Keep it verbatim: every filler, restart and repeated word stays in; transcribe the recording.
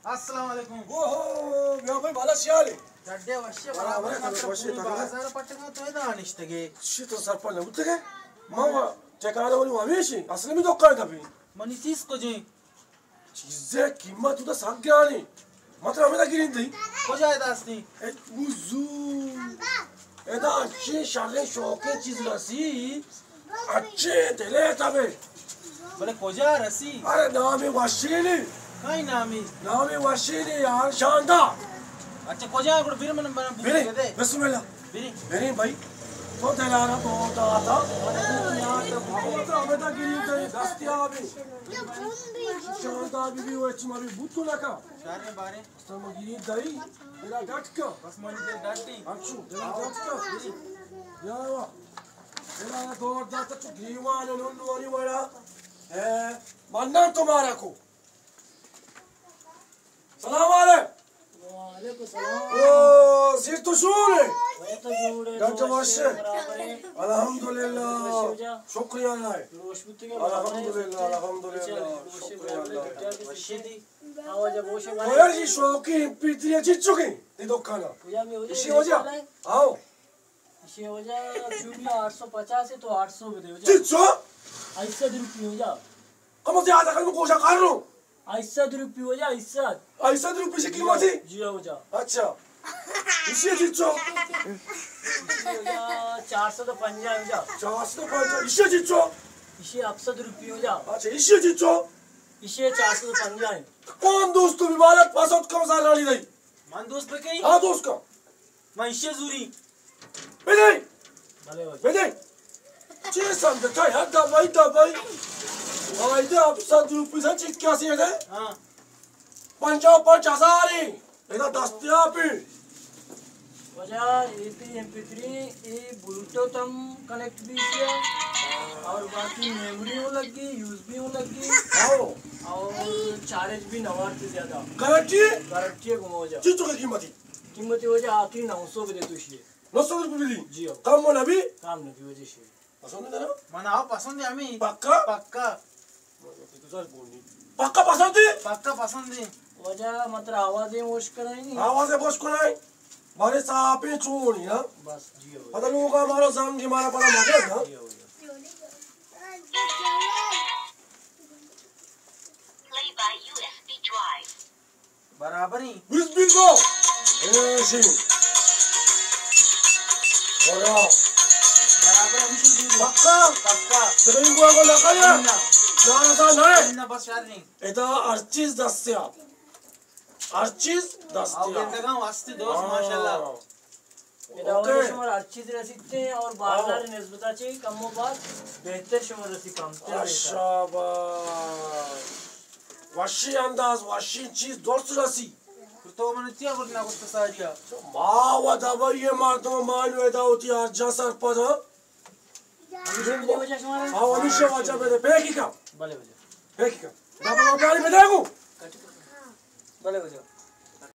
अस्सलाम वालेकुम। ओहो या भाई बाला शियाले गड्डे वश्य बराबर वश्य बाजार पटगा तो है दानिश्तगे शितो सरपंच उतगे मामा टेकाना वाली वावेशी असली में दोक्का कभी मनी चीज को जी चीज़े कीमत उदा सांग्यानी मतलब हमें तो गिरिंदी को जाए दास्ती ए मुझू एदा अच्छे शाले शौके चीज रसी अच्छे तेले तबे बोले को जा रसी अरे नामी वाशीनी काई नामी नामी वाशीनी यार शानदार अच्छा को जा गुड बिर मन बना बिरे दे बिस्मिल्लाह बिरी बिरे भाई तो तेलारा तो दाता यार तो भगवत हमें तो गिरिंदी दस्तिया भी शानदार भी वो अच्छी मारी बुत्तु लगा शारे बारे sama gini dari ila gatka बस मनी दे डाटी achu ila gatka ya wa ila dor data tu giwana nundu wari wala eh mannan tumhara ko salam alaikum वालेकुम सलाम o sir tu shune मैं तो जुड़े Doctor Washe. बराबर है alhamdulillah shukriya allah रोशपुत के alhamdulillah alhamdulillah shukriya allah वश्यदी आवाज बोशे वाले koyar ji shoki pitri chichuki di dokkana पूजा में हो जाए ishi ho ja आओ इसे हो जा चूड़ियां आठ सौ पचास है तो आठ सौ में दे हो जा chichu ऐसा रुपये हो जा como te ada kalmu kosha karnu ऐसा रुपये हो जा ऐसा ऐसा रुपये से कीमत है जी हो जा अच्छा इसे चिचो चार सौ तो पंजा हो जा चार सौ पाँच इसे चिचो इसे अक्सर रुपये हो जा अच्छा इसे चिचो इसे चार सौ तो पंजा है कौन दोस्त भी बालक पास आउट कम सारा डाली नहीं मन दोस्त पे कहीं हाँ दोस्त का मैं इश्य जूरी बेटे भले हो जा बेटे चीज़ समझ था यार दवाई दवाई आई तो अब सब रुपये से चिक क्या सी है हां पंजाब पर चसारी इधर दस्तियाब भी वजह एपी एमपी थ्री ए ब्लूटूथ हम कनेक्ट भी किया और बाकी मेमोरी हो लगी यूएसबी हो लगी आओ और चार्ज भी नवार से ज्यादा करेक्टी गारंटी घुमा जा चिचो की कीमत ही कीमत हो जा आखिरी नौ सौ में दे तो इसे नौ सौ रुपये दी जी हो कम हो ना भी काम नहीं हो जैसे पसंद है ना मन आओ पसंद है हमें पक्का पक्का पक्का पसंद है पक्का पसंद है वजह मतलब आवाजें वोश कराएंगे आवाज़ है बॉस को नहीं मारे सापे चूनी ना बस जी हो पता लोगों का हमारा जाम की हमारा पता मजा है ना जी हो जा Play by U S B drive. बराबर ही बीस बीस को ऐसी और आओ बराबर हम शुरू पक्का पक्का जब इनको आगो लगा लिया ना ना ना नहीं ना बस यार नहीं इधर हर चीज दस्तिया हर चीज आओ दस्तिया कहते का वास्ते दोस्त माशाल्लाह मेरा ओके। वाले शमर अच्छी तरह सीखते हैं और बाजार निस्बता चाहिए कमो बाद बेहतर शमर रसी काम ते शाबाश वशी अंदाज वशी चीज दोस्त रसी तो मैंने क्या करना कुछ सारिया मावा दबा ये मार दो मान वेदा होती आज जा सर पर हो जा शमर आओ अनिशे वाचा पे दे फेंकी का भले हो जा फेंकी का दबा गाड़ी में देखो भले हो जा